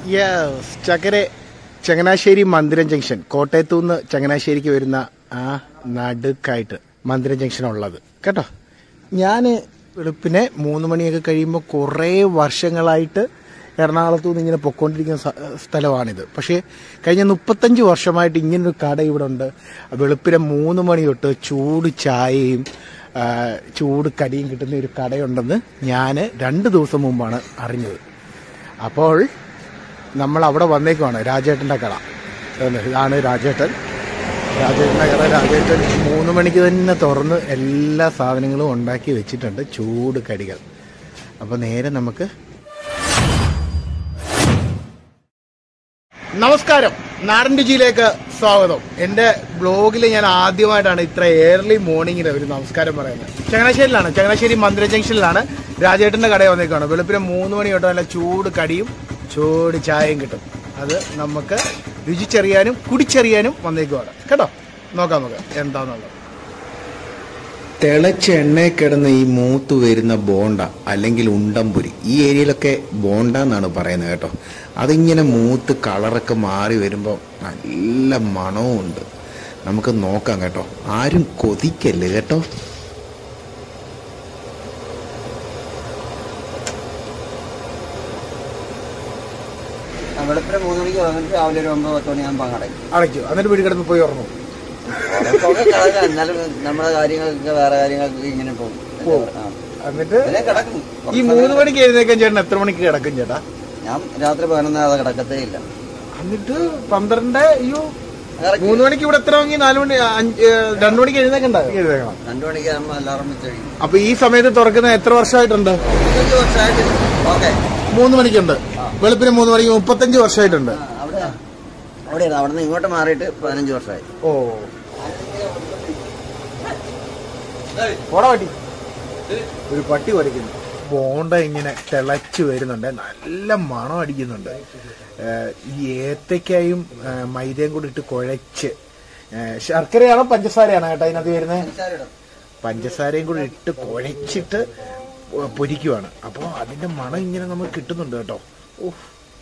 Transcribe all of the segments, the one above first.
Yes, Changanassery മന്ദിരം junction, കോട്ടയത്തുനിന്ന് ചങ്ങനാശ്ശേരിക്ക് വരുന്ന ആ നടുക്കായിട്ട് മന്ദിരം ജംഗ്ഷൻ ഉള്ളത് കേട്ടോ. ഞാൻ വെളുപ്പിനെ 3 മണിയൊക്കെ കഴിയുമ്പോൾ കുറേ വർഷങ്ങളായിട്ട് എറണാകുളത്തു നിന്ന് ഇങ്ങനെ പൊയ്ക്കൊണ്ടിരിക്കുന്ന സ്ഥലമാണിത്. പക്ഷേ കഴിഞ്ഞ 35 വർഷമായിട്ട് ഇങ്ങനൊരു കട ഇവിടെ ഉണ്ട്. വെളുപ്പിനെ 3 മണി തൊട്ട് ചൂട് ചായയും ചൂട് കടിയും കിട്ടുന്ന ഒരു കടയുണ്ടെന്ന് ഞാൻ 2 ദിവസം മുമ്പാണ് അറിഞ്ഞത്. അപ്പോൾ നമ്മൾ അവിടെ വന്നേക്കുവാണ്. രാജേട്ടൻ്റെ കട ഇതാണ്. രാജേട്ടൻ്റെ കട. രാജേട്ടൻ 3 മണിക്ക് തന്നെ തുറന്ന് എല്ലാ സാധനങ്ങളും ഉണ്ടാക്കി വെച്ചിട്ടുണ്ട്, ചൂട് കടികൾ. അപ്പോൾ നേരെ നമുക്ക് നമസ്കാരം, നാടൻ രുചിയിലേക്ക് സ്വാഗതം. എൻ്റെ ബ്ലോഗിൽ ഞാൻ ആദ്യമായിട്ടാണ് ഇത്ര ഏർലി മോർണിംഗിൽ ഒരു നമസ്കാരം പറയുന്നത്. ചങ്ങനാശ്ശേരിയിലാണ്, ചങ്ങനാശ്ശേരി മന്ദിര ജംഗ്ഷനിലാണ് രാജേട്ടൻ്റെ കടയിൽ വന്നേക്കാണ്. വെളുപ്പിനെ 3 മണി തൊട്ട് നല്ല ചൂട് കടിയും ചൂട് ചായയും കിട്ടും. അത് നമുക്ക് രുചിച്ചറിയാനും കുടിച്ചറിയാനും വന്നേക്കുവാണ് കേട്ടോ. നോക്കാം നമുക്ക് എന്താണെന്നുള്ളത്. തിളച്ച എണ്ണയിൽ കിടന്ന് ഈ മൂത്ത് വരുന്ന ബോണ്ട അല്ലെങ്കിൽ ഉണ്ടംപുരി, ഈ ഏരിയയിലൊക്കെ ബോണ്ട എന്നാണ് പറയുന്നത് കേട്ടോ. അതിങ്ങനെ മൂത്ത് കളറൊക്കെ മാറി വരുമ്പോൾ നല്ല മണവും ഉണ്ട്. നമുക്ക് നോക്കാം കേട്ടോ. ആരും കൊതിക്കല്ലേ കേട്ടോ. വെളുപ്പിന് 3 മണിക്ക് വന്നിട്ട് രാവിലെ ഒരു 9-10 മണിയാകുമ്പോൾ അടയ്ക്കും. എന്നിട്ട് വീട് കിടന്ന് പോയി ഉറങ്ങും. എന്നാലും നമ്മുടെ കാര്യങ്ങൾക്ക് വേറെ കാര്യങ്ങൾക്ക് ഇങ്ങനെ പോകും. എന്നിട്ട് ഈ 3 മണിക്ക് എഴുന്നേക്കാൻ ചേട്ടൻ എത്ര മണിക്ക് കിടക്കും ചേട്ടാ? ഞാൻ രാത്രി 11 കിടക്കത്തേ ഇല്ല. എന്നിട്ട് 12 3 മണിക്ക് ഇവിടെ എത്ര മണി? 4 മണി 2 മണിക്ക് എഴുന്നേക്കണം. 2 മണിക്ക് അലാറം വെച്ച് കഴിയും. അപ്പൊ ഈ സമയത്ത് തുറക്കുന്ന എത്ര വർഷമായിട്ടുണ്ട്? 35 വർഷമായിട്ട്. ഓക്കെ, 3 മണിക്കുണ്ട്. വെളുപ്പിന് 3 മണിക്ക് 35 വർഷമായിട്ടുണ്ട്. അവിടെ നിന്ന് ഇങ്ങോട്ട് മാറിയിട്ട് 15 വർഷമായി. ഓ, പട്ടി, ഒരു പട്ടി വരയ്ക്കുന്നു. ബോണ്ട ഇങ്ങനെ തിളച്ചു വരുന്നുണ്ട്, നല്ല മണം അടിക്കുന്നുണ്ട്. ഈ ഏത്തയ്ക്കായും മൈദയും കൂടി ഇട്ട് കുഴച്ച്, ശർക്കരയാണോ പഞ്ചസാരയാണോ കേട്ടോ അതിനകത്ത് വരുന്നത്? പഞ്ചസാരയും കൂടി ഇട്ട് കുഴച്ചിട്ട് പൊരിക്കുവാണ്. അപ്പോൾ അതിന്റെ മണം ഇങ്ങനെ നമുക്ക് കിട്ടുന്നുണ്ട് കേട്ടോ. ഓഹ്,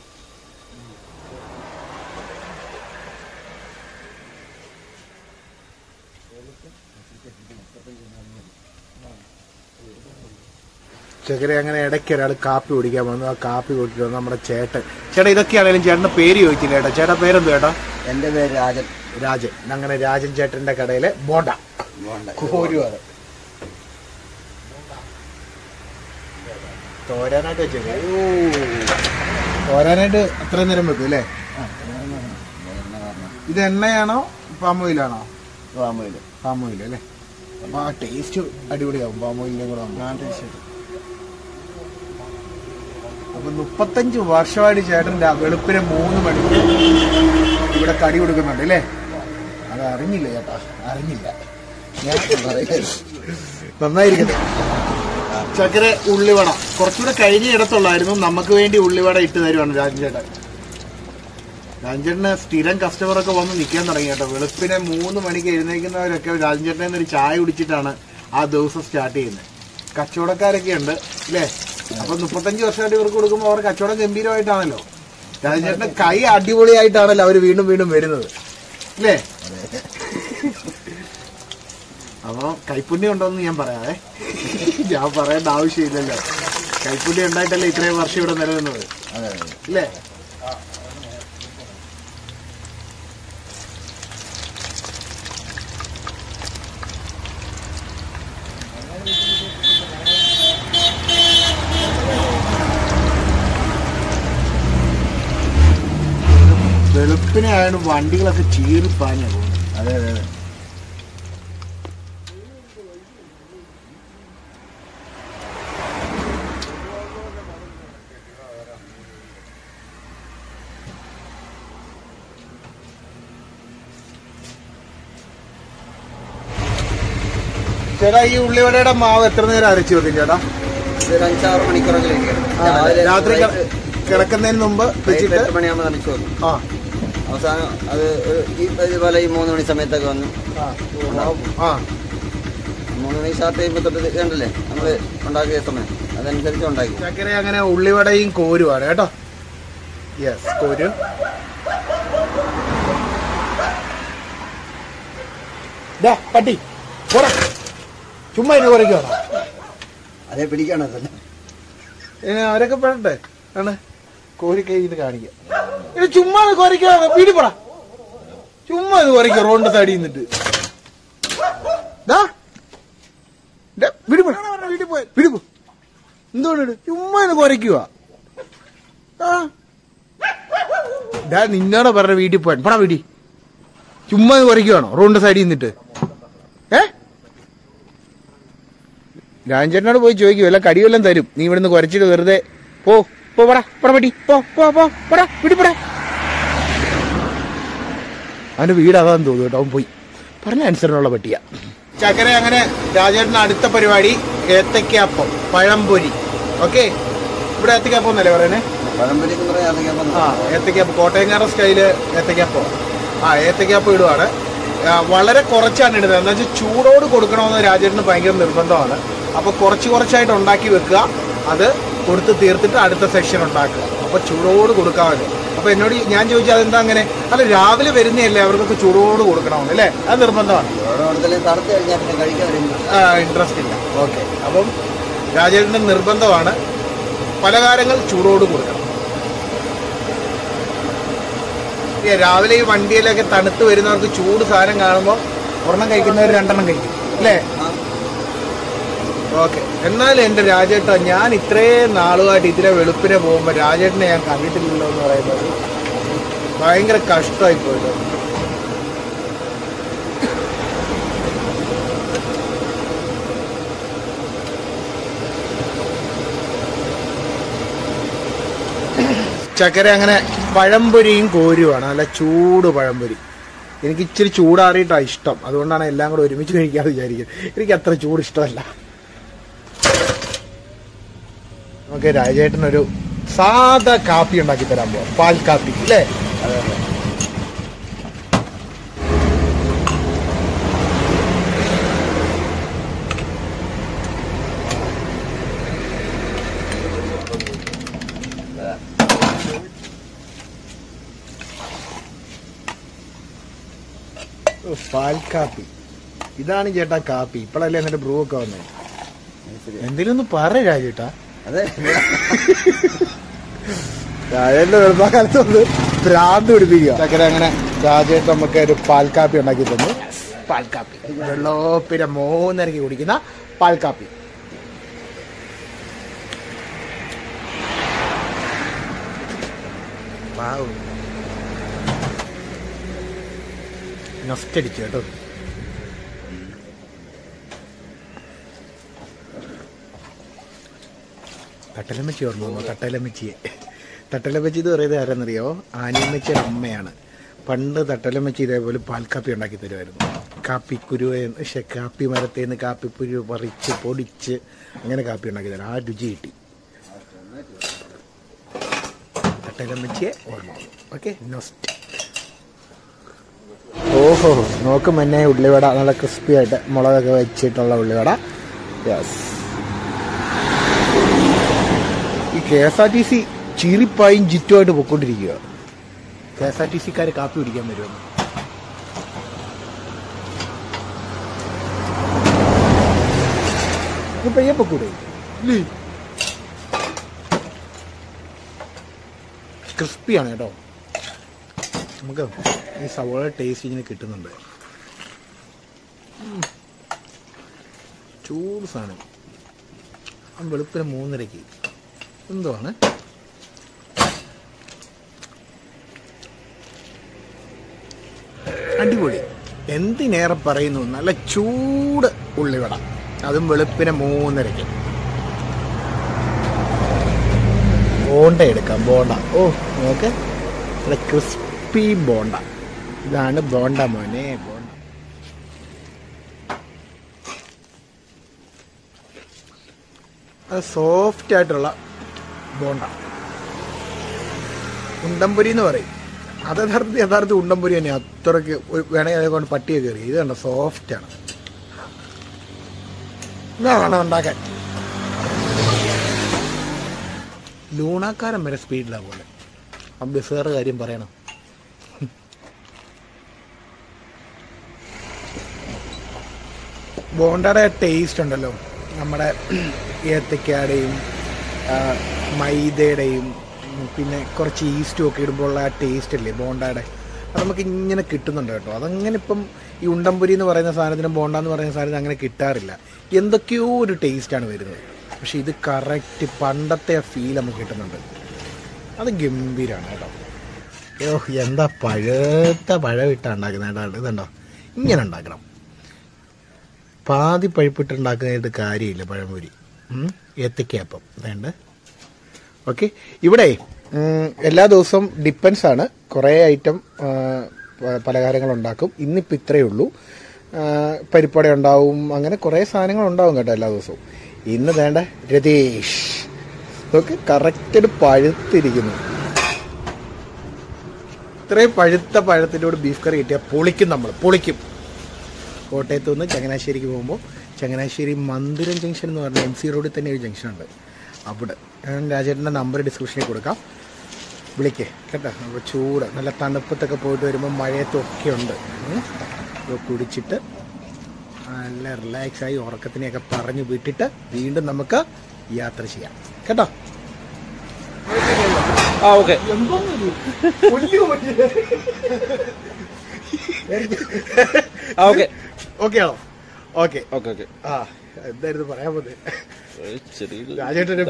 ചക്കര അങ്ങനെ ഇടയ്ക്ക് ഒരാൾ കാപ്പി കുടിക്കാൻ വന്നു. ആ കാപ്പി കുടിക്കുക നമ്മുടെ ചേട്ടൻ. ചേട്ടാ, ഇതൊക്കെയാണെങ്കിലും ചേട്ടൻ്റെ പേര് ചോദിച്ചില്ല ചേട്ടാ. ചേട്ടാ പേരെന്തു ചേട്ടാ? എന്റെ പേര് രാജൻ. രാജൻ. അങ്ങനെ രാജൻ ചേട്ടന്റെ കടയിലെ ബോണ്ട കോരുവാണ്. തോരാനായിട്ട് വെച്ചേ. തോരാനായിട്ട് അത്രയും നേരം വെക്കും അല്ലേ? ഇത് എണ്ണയാണോ പാമോയിലാണോ? പാമോയിൽ അല്ലേ? അപ്പൊ ആ ടേസ്റ്റ് അടിപൊളിയാവും പാമോയിലിന്റെ കൂടെ. അപ്പൊ 35 വർഷമായിട്ട് ചേട്ടൻ്റെ വെളുപ്പിന് 3 മണിക്ക് ഇവിടെ കടി കൊടുക്കുന്നുണ്ട് അല്ലേ? അത് അറിഞ്ഞില്ല ചേട്ടാ, അറിഞ്ഞില്ല. ഞാൻ നന്നായിരിക്കട്ടെ. ചക്കര ഉള്ളിവട കുറച്ചുകൂടെ കഴിഞ്ഞ ഇടത്തുള്ളായിരുന്നു. നമുക്ക് വേണ്ടി ഉള്ളിവട ഇട്ട് തരുവാണ് രാജൻ ചേട്ടൻ. രാജൻ ചേട്ടന് സ്ഥിരം കസ്റ്റമറൊക്കെ വന്ന് നിൽക്കാൻ തുടങ്ങി കേട്ടോ. വെളുപ്പിനെ 3 മണിക്ക് എഴുന്നേൽക്കുന്നവരൊക്കെ രാജൻ ചേട്ടനെ ഒരു ചായ കുടിച്ചിട്ടാണ് ആ ദിവസം സ്റ്റാർട്ട് ചെയ്യുന്നത്. കച്ചവടക്കാരൊക്കെ ഉണ്ട് അല്ലേ? അപ്പൊ 35 വർഷമായിട്ട് ഇവർക്ക് കൊടുക്കുമ്പോൾ അവർ കച്ചവടം ഗംഭീരമായിട്ടാണല്ലോ. രാജൻ ചേട്ടന്റെ കൈ അടിപൊളിയായിട്ടാണല്ലോ അവര് വീണ്ടും വീണ്ടും വരുന്നത് അല്ലേ? അപ്പൊ കൈപ്പുണ്യം ഉണ്ടോന്ന് ഞാൻ പറയാവേ. ഞാൻ പറയേണ്ട ആവശ്യമില്ലല്ലോ. കൈപ്പുണ്യം ഉണ്ടായിട്ടല്ലേ ഇത്രയും വർഷം ഇവിടെ നിലനിന്നത് അല്ലേ? വെളുപ്പിനെ ആയാലും വണ്ടികളൊക്കെ ചീറിപ്പാഞ്ഞാ പോകുന്നത്. അതെ. ചേട്ടാ, ഈ ഉള്ളിവടയുടെ മാവ് എത്ര നേരം അരച്ചു വെക്കും ചേട്ടാ? 5-6 മണിക്കൂറെങ്കിലും. രാത്രി കിടക്കുന്നതിന് മുമ്പ് 8 മണിയാകുമ്പോൾ അരച്ചു വെക്കും. അവസാനം അത് ഇതുപോലെ ഈ 3 മണി സമയത്തൊക്കെ വന്നു 3 മണി സ്റ്റാർട്ട് ചെയ്യുമ്പോൾ തൊട്ട് കണ്ടല്ലേ നമ്മള് ഉണ്ടാക്കിയ സമയം അതനുസരിച്ച് ഉണ്ടാക്കി. ചക്കര അങ്ങനെ ഉള്ളിവടയും കോരുവാണ് കേട്ടോ. യെസ് കോര്. പട്ടി ചുമ്മാ ഇനി കുറയ്ക്കണം. അതേ പിടിക്കണോ തന്നെ അവരൊക്കെ പെടട്ടെ ആണ് കോരി കഴിഞ്ഞിട്ട് കാണിക്കാം. ഇത് ചുമ്മാ കുറയ്ക്കാ വീട്ടിൽ പോടാ. ചുമ്മാ ഇത് കുറയ്ക്കുക റോഡിന്റെ സൈഡിൽ നിന്നിട്ട്. വീട്ടിൽ പോ വീട്ടിൽ പോ. എന്തുകൊണ്ട് ചുമ്മാ ഇത് കുറയ്ക്കുക? നിന്നോടെ പറഞ്ഞ വീട്ടിൽ പോയാൻ പടാ വീട്ടിൽ. ചുമ്മാ ഇത് കുറയ്ക്കുവാണോ റോഡിന്റെ സൈഡിൽ നിന്നിട്ട്? രാജേട്ടനോട് പോയി ചോദിക്കും വല്ല കടിവെല്ലാം തരും. നീ ഇവിടുന്ന് കുറച്ചിട്ട് വെറുതെ പോ പടാ പടാ പറ്റി പോടാ വീട്ടിൽ പോടാ. അവന്റെ വീട് അതാന്ന് തോന്നുന്നു കേട്ടോ. അവൻ പോയി പറഞ്ഞ അനുസരണമുള്ള പട്ടിയ. ചക്കര അങ്ങനെ രാജേട്ടന് അടുത്ത പരിപാടി ഏത്തക്കാപ്പം പഴംപൊരി. ഓക്കെ, ഇവിടെ ഏത്തക്കാപ്പം എന്നല്ലേ പറയുന്നേ? ഏത്തക്കാപ്പം കോട്ടയംകാരുടെ സ്റ്റൈല് ഏത്തക്കാപ്പം. ഏത്തക്കാപ്പം ഇടുവാണ്. വളരെ കുറച്ചാണ് ഇടുന്നത്. എന്താ വെച്ചാൽ ചൂടോട് കൊടുക്കണമെന്ന് രാജേട്ടന് ഭയങ്കര നിർബന്ധമാണ്. അപ്പൊ കുറച്ചായിട്ട് ഉണ്ടാക്കി വെക്കുക. അത് കൊടുത്ത് തീർത്തിട്ട് അടുത്ത സെക്ഷൻ ഉണ്ടാക്കുക. അപ്പൊ ചൂടോട് കൊടുക്കാമല്ലോ. അപ്പൊ എന്നോട് ഞാൻ ചോദിച്ചാൽ അതെന്താ അങ്ങനെ? അല്ല, രാവിലെ വരുന്നതല്ലേ, അവർക്കൊക്കെ ചൂടോട് കൊടുക്കണമെന്ന് അല്ലേ? അത് നിർബന്ധമാണ്. ഇൻട്രസ്റ്റ് ഇല്ല. ഓക്കെ, അപ്പം രാജേട്ടന്റെ നിർബന്ധമാണ് പലഹാരങ്ങൾ ചൂടോട് കൊടുക്കണം. രാവിലെ ഈ വണ്ടിയിലൊക്കെ തണുത്ത് വരുന്നവർക്ക് ചൂട് സാധനം കാണുമ്പോൾ ഒരെണ്ണം കഴിക്കുന്നവർ രണ്ടെണ്ണം കഴിക്കും അല്ലേ? ഓക്കെ. എന്നാലും എന്റെ രാജേട്ട, ഞാൻ ഇത്രയും നാളുമായിട്ട് ഇതിലെ വെളുപ്പിനെ പോകുമ്പോ രാജേട്ടനെ ഞാൻ കണ്ടിട്ടില്ലല്ലോ എന്ന് പറയുന്നത് ഭയങ്കര കഷ്ടമായി പോയല്ലോ. ചക്കര അങ്ങനെ പഴംപൊരിയും കോരുവാണ്. നല്ല ചൂട് പഴംപൊരി. എനിക്ക് ഇച്ചിരി ചൂടാറിയിട്ടാണ് ഇഷ്ടം. അതുകൊണ്ടാണ് എല്ലാം കൂടെ ഒരുമിച്ച് കഴിക്കാതെ വിചാരിക്കുന്നത്. എനിക്ക് അത്ര ചൂട് ഇഷ്ടമല്ല. നമുക്ക് രാജേട്ടനൊരു സാധാ കാപ്പി ഉണ്ടാക്കി തരാൻ പോവാം. പാൽ കാപ്പി അല്ലേ? പാൽ കാപ്പി. ഇതാണ് ചേട്ടാ കാപ്പി. ഇപ്പോഴല്ലേ എന്നിട്ട് ബ്രൂ ഒക്കെ വന്നേ. എന്തെങ്കിലും ഒന്ന് പറ രാജേട്ടാ. അതെ, രാജേട്ടന്റെ വെളുപ്പാക്കാലത്തൊന്ന് ഭ്രാന്ത് പിടിപ്പിക്കുക. ചക്കര അങ്ങനെ രാജേട്ടൻ നമുക്ക് ഒരു പാൽ കാപ്പി ഉണ്ടാക്കി തന്നു. പാൽ കാപ്പി വെള്ളോപ്പിനെ 3:30 കുടിക്കുന്ന പാൽ കാപ്പി. നൊസ്റ്റടിച്ചു കേട്ടോ. തട്ടലമ്മച്ചി ഓർമ്മ വന്നു. തട്ടലമ്മച്ചി എന്ന് പറയുന്നത് ആരെന്നറിയോ? ആനിയമ്മച്ചിയുടെ അമ്മയാണ്. പണ്ട് തട്ടലമ്മച്ചി ഇതേപോലെ പാൽക്കാപ്പി ഉണ്ടാക്കി തരുമായിരുന്നു. കാപ്പിക്കുരു കാപ്പി മരത്തിൽ നിന്ന് കാപ്പിക്കുരു പറിച്ച് പൊടിച്ച് അങ്ങനെ കാപ്പി ഉണ്ടാക്കി തരാം. ആ രുചി കിട്ടി. തട്ടലമ്മച്ചിയെ ഓർമ്മ വന്നു. ഓക്കെ, നൊസ്റ്റ്. ഓഹോ, നോക്കും എന്നെ ഉള്ളിവട നല്ല ക്രിസ്പി ആയിട്ട് മുളകൊക്കെ വെച്ചിട്ടുള്ള ഉള്ളിവട. യെസ്. ഈ KSRTC ചീറിപ്പായും ജിറ്റുമായിട്ട് പൊയ്ക്കൊണ്ടിരിക്കുക. KSRTCക്കാർ കാപ്പി കുടിക്കാൻ വരുമെന്ന്. പയ്യെ പൊക്കൂടെ? ക്രിസ്പിയാണ് കേട്ടോ. നമുക്ക് ഈ സവോള ടേസ്റ്റ് ഇങ്ങനെ കിട്ടുന്നുണ്ട്. ചൂട് സാധനം. വെളുപ്പിന് 3:30 എന്തുവാണ്? അടിപൊളി. എന്തിനേറെ പറയുന്നു, നല്ല ചൂട് ഉള്ളിവട, അതും വെളുപ്പിന് 3:30. ബോണ്ട എടുക്കാം. ബോണ്ട. ഓ, നോക്ക്, നല്ല ക്രിസ്പി ബോണ്ട. ഇതാണ് ബോണ്ട മോനെ, ബോണ്ട. അത് സോഫ്റ്റ് ആയിട്ടുള്ള ബോണ്ട. ഉണ്ടംപൊരി എന്ന് പറയും. അത് യഥാർത്ഥ ഉണ്ടംപൊരി തന്നെ. അത്രയ്ക്ക് വേണമെങ്കിൽ അതേകൊണ്ട് പട്ടിയെ കയറി. ഇത് കണ്ട സോഫ്റ്റാണ്. ഇതാ വേണം ഉണ്ടാക്കാൻ. ലൂണാക്കാരൻ വരെ സ്പീഡിലാണ് പോലെ. ബസ്സുകാരുടെ കാര്യം പറയണം. ബോണ്ടയുടെ ടേസ്റ്റ് ഉണ്ടല്ലോ, നമ്മുടെ ഏത്തക്കയുടെയും മൈദയുടെയും പിന്നെ കുറച്ച് ഈസ്റ്റും ഒക്കെ ഇടുമ്പോഴുള്ള ആ ടേസ്റ്റ് അല്ലേ ബോണ്ടയുടെ, അത് നമുക്ക് ഇങ്ങനെ കിട്ടുന്നുണ്ട് കേട്ടോ. അതങ്ങനെ ഇപ്പം ഈ ഉണ്ടംപുരി എന്ന് പറയുന്ന സാധനത്തിനും ബോണ്ട എന്ന് പറയുന്ന സാധനത്തിന് അങ്ങനെ കിട്ടാറില്ല. എന്തൊക്കെയോ ഒരു ടേസ്റ്റാണ് വരുന്നത്. പക്ഷെ ഇത് കറക്റ്റ് പണ്ടത്തെ ആ ഫീൽ നമുക്ക് കിട്ടുന്നുണ്ട്. അത് ഗംഭീരമാണ് കേട്ടോ. അയ്യോ എന്താ പഴുത്ത പഴമിട്ടാണ് ഉണ്ടാക്കുന്നത് കേട്ടോ. ഇതുണ്ടോ, ഇങ്ങനെ ഉണ്ടാക്കണം. പാതി പഴുപ്പിട്ടുണ്ടാക്കുന്നതായിട്ട് കാര്യമില്ല പഴംപൊരി. ഏത്തക്കയപ്പം വേണ്ട. ഓക്കെ, ഇവിടെ എല്ലാ ദിവസവും ഡിപ്പെൻസ് ആണ്. കുറേ ഐറ്റം പലഹാരങ്ങൾ ഉണ്ടാക്കും. ഇന്നിപ്പോൾ ഇത്രയേ ഉള്ളൂ. പരിപ്പട ഉണ്ടാവും, അങ്ങനെ കുറേ സാധനങ്ങൾ ഉണ്ടാവും കേട്ടോ എല്ലാ ദിവസവും. ഇന്ന് വേണ്ട രതീഷ് ഓക്കെ കറക്റ്റ് പഴുത്തിരിക്കുന്നു. ഇത്രയും പഴുത്ത പഴത്തിൻ്റെ കൂടെ ബീഫ് കറി കിട്ടിയാൽ പൊളിക്കും. നമ്മൾ പൊളിക്കും. കോട്ടയത്ത് നിന്ന് ചങ്ങനാശ്ശേരിക്ക് പോകുമ്പോൾ ചങ്ങനാശ്ശേരി മന്ദിരം ജംഗ്ഷൻ എന്ന് പറഞ്ഞാൽ MC റോഡിൽ തന്നെ ഒരു ജംഗ്ഷനുണ്ട്. അവിടെ ഞാൻ രാജേട്ടൻ്റെ നമ്പർ ഡിസ്ക്രിപ്ഷനിൽ കൊടുക്കാം, വിളിക്കേ കേട്ടോ. അപ്പോൾ ചൂട് നല്ല തണുപ്പത്തൊക്കെ പോയിട്ട് വരുമ്പോൾ മഴയത്തൊക്കെ ഉണ്ട്. കുടിച്ചിട്ട് നല്ല റിലാക്സായി ഉറക്കത്തിനെയൊക്കെ പറഞ്ഞു വിട്ടിട്ട് വീണ്ടും നമുക്ക് യാത്ര ചെയ്യാം കേട്ടോ. ഓക്കെ ഓക്കെ ഓക്കെ ആണോ? Okay okay okay. ആ എന്തായിരുന്നു പറയാൻ പോകുന്നത്? രാജേട്ടനെ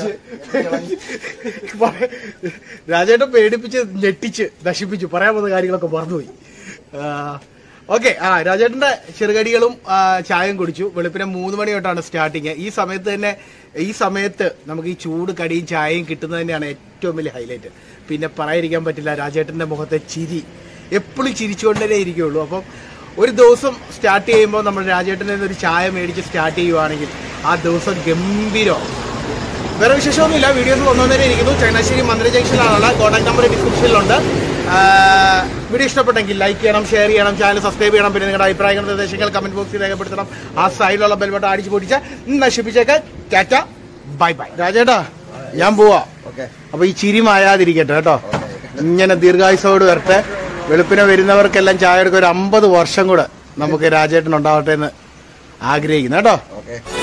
പേടിപ്പിച്ച് ഞെട്ടിച്ച് നശിപ്പിച്ചു. പറയാൻ പോകുന്ന കാര്യങ്ങളൊക്കെ മറന്നുപോയി. ഓക്കെ, രാജേട്ടന്റെ ചെറുകടികളും ചായയും കുടിച്ചു. വെളുപ്പിനെ 3 മണി തൊട്ടാണ് സ്റ്റാർട്ടിങ്. ഈ സമയത്ത് നമുക്ക് ഈ ചൂട് കടിയും ചായയും കിട്ടുന്നത് തന്നെയാണ് ഏറ്റവും വലിയ ഹൈലൈറ്റ്. പിന്നെ പറയാതിരിക്കാൻ പറ്റില്ല, രാജേട്ടന്റെ മുഖത്തെ ചിരി എപ്പോഴും ചിരിച്ചുകൊണ്ടേ ഇരിക്കുകയുള്ളൂ. അപ്പം ഒരു ദിവസം സ്റ്റാർട്ട് ചെയ്യുമ്പോൾ നമ്മൾ രാജേട്ടൻ്റെ ഒരു ചായ മേടിച്ച് സ്റ്റാർട്ട് ചെയ്യുവാണെങ്കിൽ ആ ദിവസം ഗംഭീരമാണ്. വേറെ വിശേഷമൊന്നുമില്ല. വീഡിയോസ് വന്നുകൊണ്ടേ ഇരിക്കുന്നു. ചങ്ങനാശ്ശേരി മന്ദിര ജംഗ്ഷനിലാണുള്ള. കോൺടാക്ട് നമ്പർ ഡിസ്ക്രിപ്ഷനിലുണ്ട്. വീഡിയോ ഇഷ്ടപ്പെട്ടെങ്കിൽ ലൈക്ക് ചെയ്യണം, ഷെയർ ചെയ്യണം, ചാനൽ സബ്സ്ക്രൈബ് ചെയ്യണം. പിന്നെ നിങ്ങളുടെ അഭിപ്രായങ്ങൾ നിർദ്ദേശങ്ങൾ കമന്റ് ബോക്സിൽ രേഖപ്പെടുത്തണം. ആ സൈഡിലുള്ള ബെൽ ബട്ടൺ അടിച്ച് പൊടിച്ച് നശിപ്പിച്ചേക്ക്. Tata, bye bye. രാജേട്ടാ ഞാൻ പോവാ. അപ്പൊ ഈ ചിരി മായാതിരിക്കട്ടെ കേട്ടോ. ഇങ്ങനെ ദീർഘായുസോട് വരട്ടെ. വെളുപ്പിനെ വരുന്നവർക്കെല്ലാം ചായ എടുക്കുക. ഒരു 50 വർഷം കൂടെ നമുക്ക് രാജേട്ടൻ ഉണ്ടാവട്ടെ എന്ന് ആഗ്രഹിക്കുന്നു കേട്ടോ.